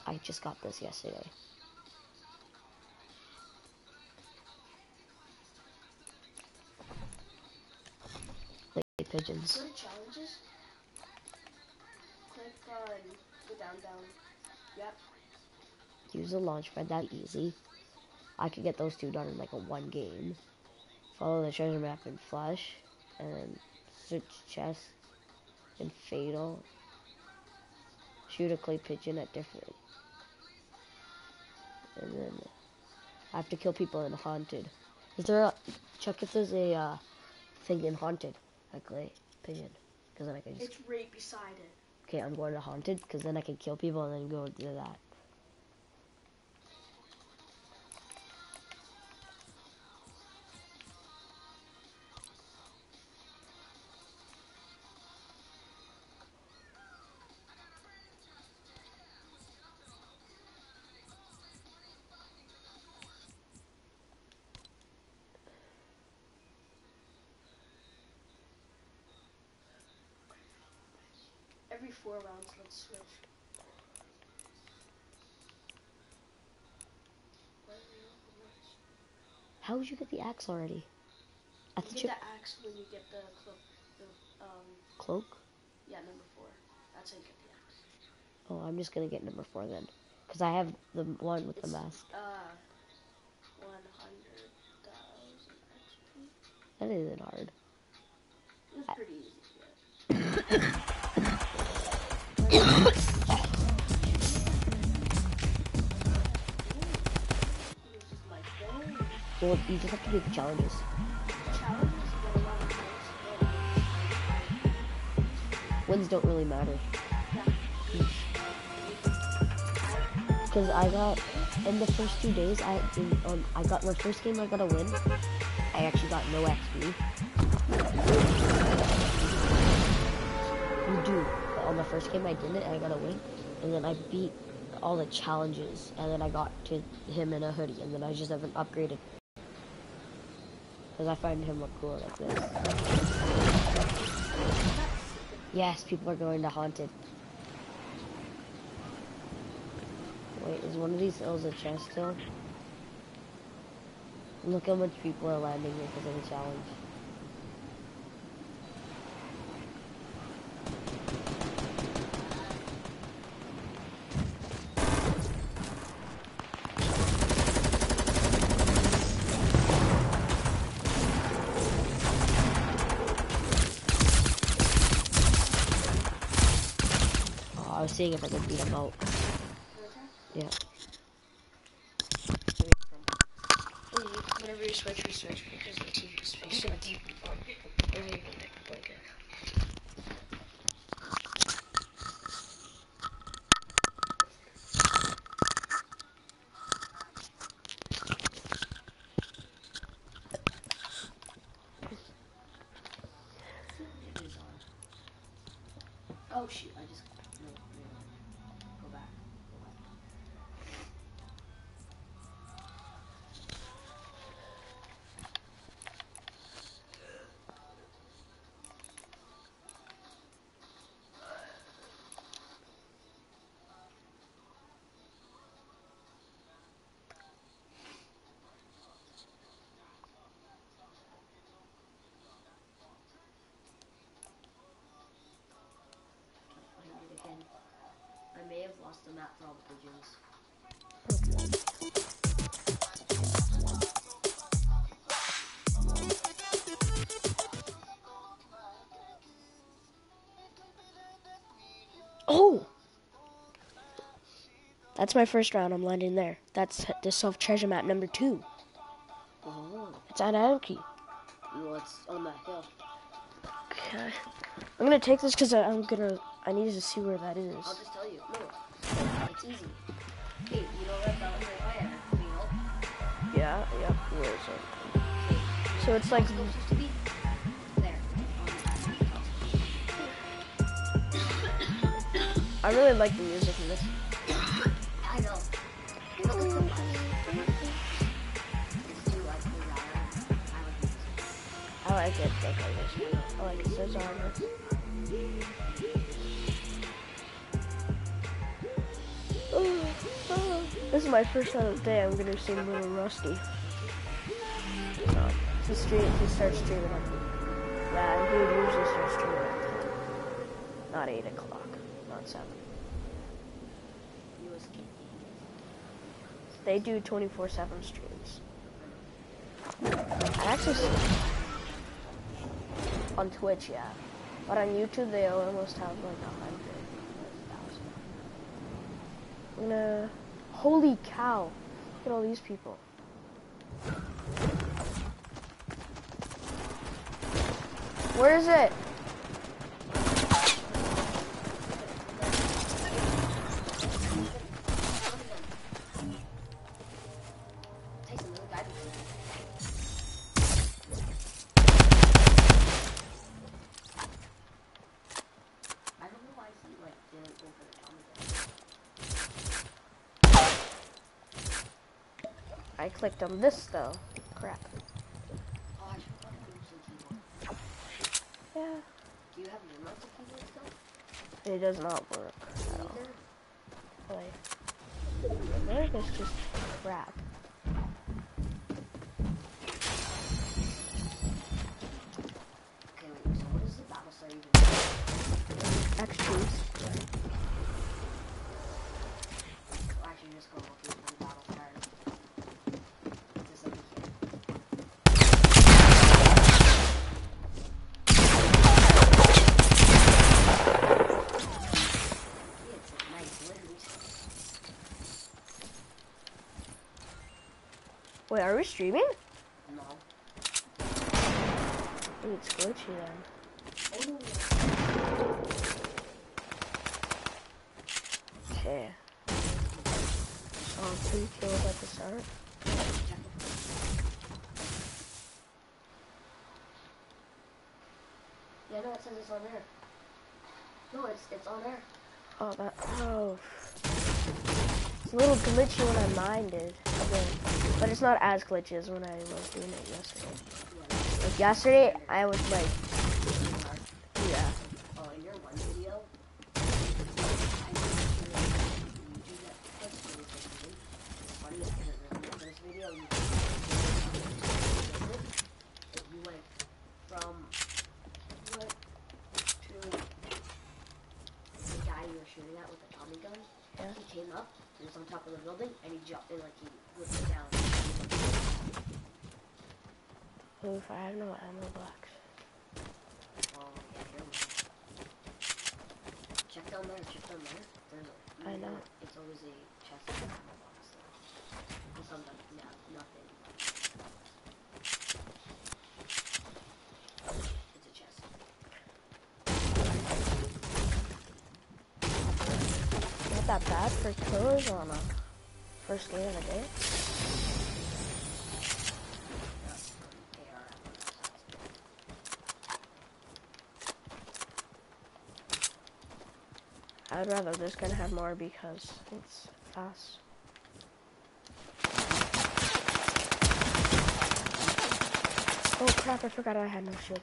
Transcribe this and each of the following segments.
I just got this yesterday. Lady pigeons. Good challenges. Click on the down. Yep. Use the launch pad. That easy. I could get those two done in like a one game. Follow the treasure map in Flush, and search chest in Fatal. Shoot a clay pigeon at different. And then I have to kill people in Haunted. Is there a check if there's a thing in Haunted, a clay pigeon? Because then I can just. It's right beside it. Okay, I'm going to Haunted because then I can kill people and then go do that. Every 4 rounds, let's switch. How did you get the axe already? I You thought get the axe when you get the cloak? Yeah, number 4. That's how you get the axe. Oh, I'm just gonna get number 4 then. Because I have the one with the mask. 100,000 XP. That isn't hard. It's pretty easy to get. Well, you just have to do the challenges. Wins don't really matter. Because I got, in the first 2 days, I got my first game I got a win. I actually got no XP. You do. But on the first game I didn't, I got a win. And then I beat all the challenges. And then I got to him in a hoodie. And then I just haven't upgraded. Because I find him look cool like this. Yes, people are going to Haunted. Wait, is one of these hills a chest hill? Look how much people are landing here because of the challenge. I was seeing if I could beat him out. Yeah. Whenever you switch, because the TV is facing the TV. Or you can pick a blanket. Oh shoot, I just no. Go back. I may have lost the map for all the pigeons. Oh! That's my first round. I'm landing there. That's the Self Treasure map number 2. Oh. It's on Anarchy. Well, it's on that hill. Okay. I'm gonna take this because I need to see where that is. I'll just tell you. No. It's easy. Hey, you know that mountain right by Anarchy? Yeah. Where is it? So it's like. Used to be there. I really like the music in this. I know. Look at the I like it. I like it. So genre. This is my first time of day. I'm gonna seem a little rusty. So, he starts streaming at, yeah, he would usually start streaming at 10. Not 8 o'clock, not 7. They do 24/7 streams. I actually on Twitch, yeah. But on YouTube, they almost have like 100,000. Holy cow! Look at all these people. Where is it? I clicked on this though. Crap. Oh, I should probably use some keyboard. Yeah. Do you have your mouse keyboard still? It does not work at all. Like, America is just crap. Okay, wait, so what is the battle star even? XPs. Well, actually, just go looking for the battle star. Just like here. It's a nice loot. Wait, are we streaming? No. Ooh, it's glitchy then. Oh, no. Okay. Oh, 3 kills at the start. Yeah, no, it says it's on there. No, it's on there. Oh, it's a little glitchy when I minded. But it's not as glitchy as when I was doing it yesterday. Like yesterday, I was like, yeah. Oh, in your one video, you went from what to the guy you were shooting at with the Tommy gun. Yeah. He came up, he was on top of the building, and he jumped in like he whipped it down. Oof, I have no ammo box. Oh, yeah, here we go. Check down there, check down there. There's a, I know. It's always a chest in the ammo box. And sometimes, yeah, nothing. It's a chest. Not that bad for kills on a first game of the day. I'd rather this gun have more because it's fast. Oh crap, I forgot I had no shield.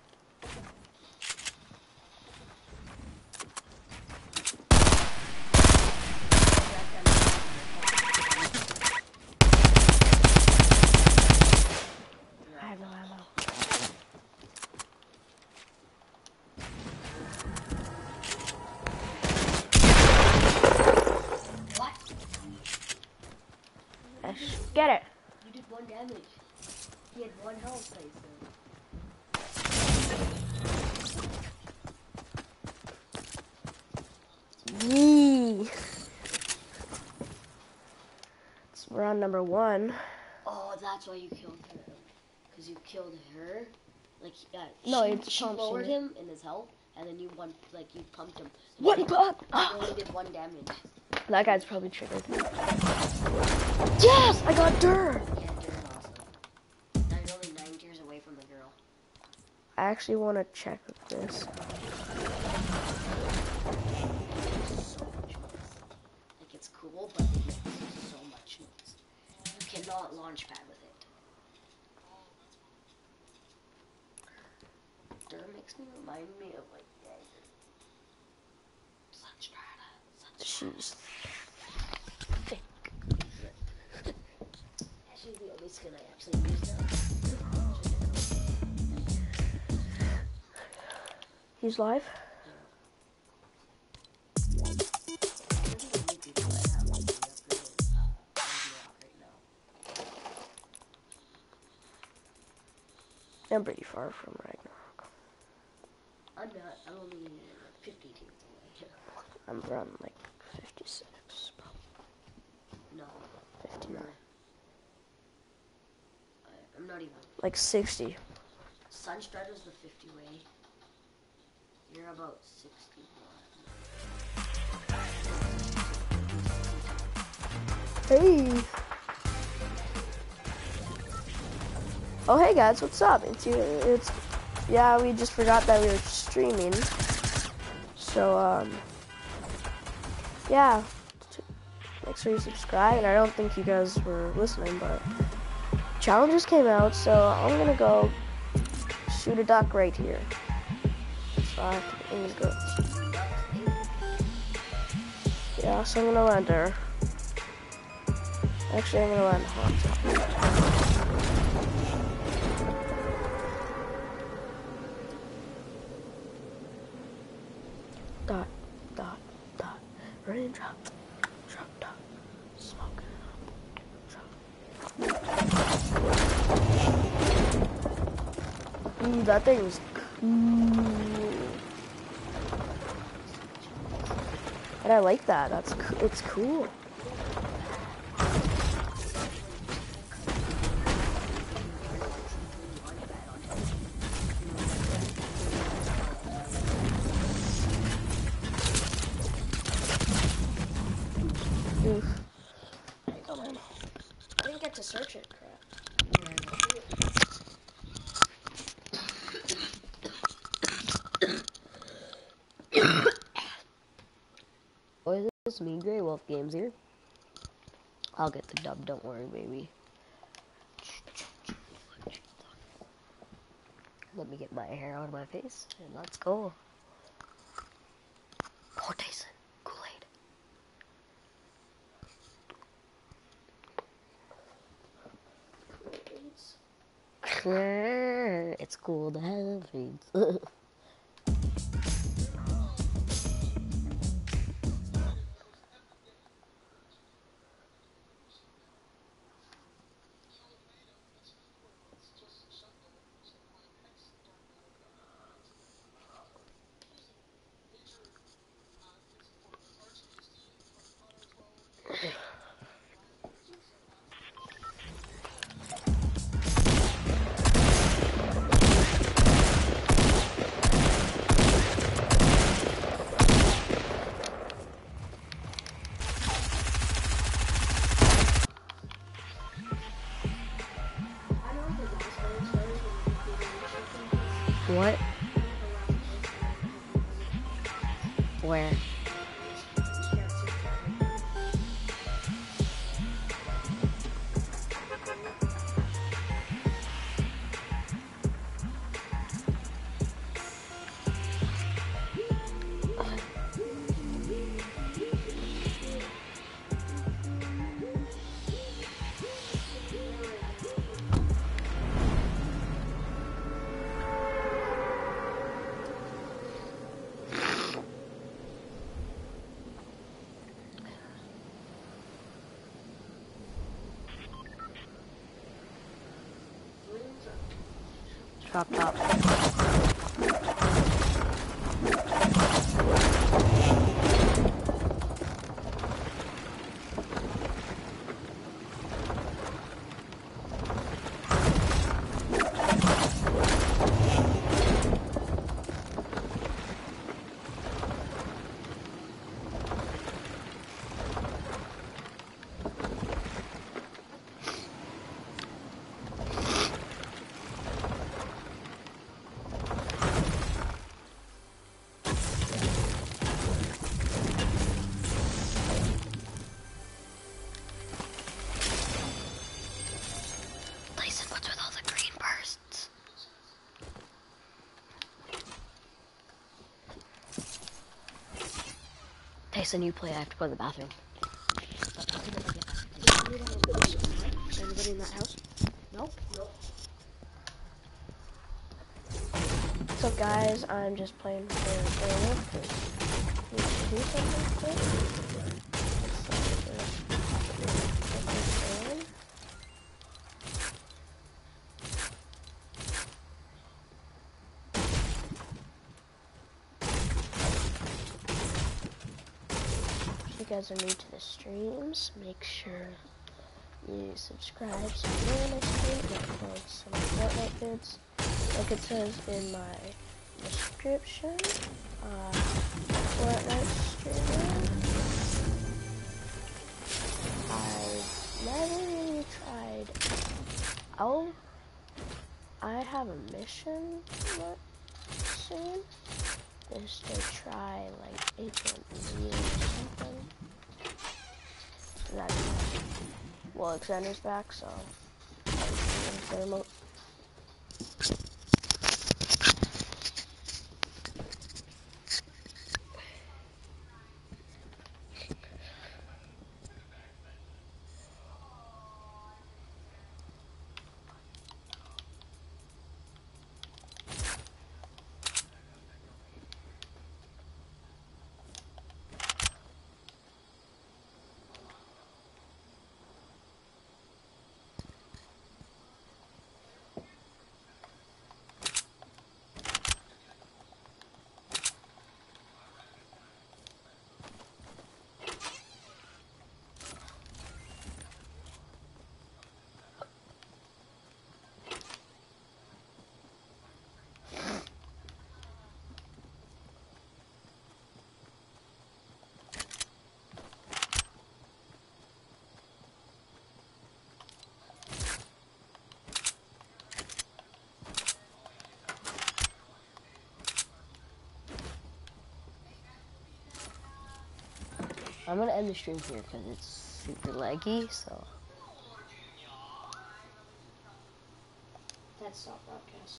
I have no ammo. What? Get it. You did 1 damage. He had 1 health, Tyson. Yee. It's round number 1. Oh, that's why you killed her. Because you killed her. Like, No, she, it's she Thompson. lowered him in his health, and then you you pumped him. So What? you only did 1 damage. That guy's probably triggered. Yes! I got dirt! Yeah, you're awesome. Now you're only 9 tiers away from the girl. I actually want to check this. So much noise. Like, it's cool, but it makes so much noise. You cannot launch pad with it. Dur makes me remind me of, like, Dagger. Sunstrata. She's thick. He's live. I'm pretty far from Ragnarok. I'm not. I'm only like 50 teams away. I'm around like 56, probably. No. 59. I'm not even. Like 60. Sunstrider's the 50 way. You're about 61. Hey. Oh hey guys, what's up? It's yeah, we just forgot that we were streaming. So yeah, make sure you subscribe. And I don't think you guys were listening, but challenges came out, so I'm gonna go shoot a duck right here. So I'm gonna go. Yeah, so I'm gonna land there. Actually, I'm gonna land hot. Dot, dot, dot, raindrop, drop, dot, smoke it up. Ooh, that thing is cool. And I like that. It's cool. Oof. Oh man. I didn't get to search it, crap. Boys, it's me, Grey Wolf Games here. I'll get the dub, don't worry, baby. Let me get my hair out of my face, and let's go. Oh, Tyson, Kool-Aid. It's cool to have AIDS. What? Where? Drop top. Tyson, what's with all the green bursts? Tyson, you play. I have to go to the bathroom. Anybody in that house? Nope. Nope. What's up, guys? I'm just playing for Airwolf. Need to do something quick. If you guys are new to the streams, make sure you subscribe so you know when I stream and upload some Fortnite vids. Like it says in my description, Fortnite streamer. I've never really tried. I have a mission soon. Is to try like H1Z or something. That, well, Xander's back, so thermal. I'm gonna end the stream here because it's super laggy, so. That's stop broadcast.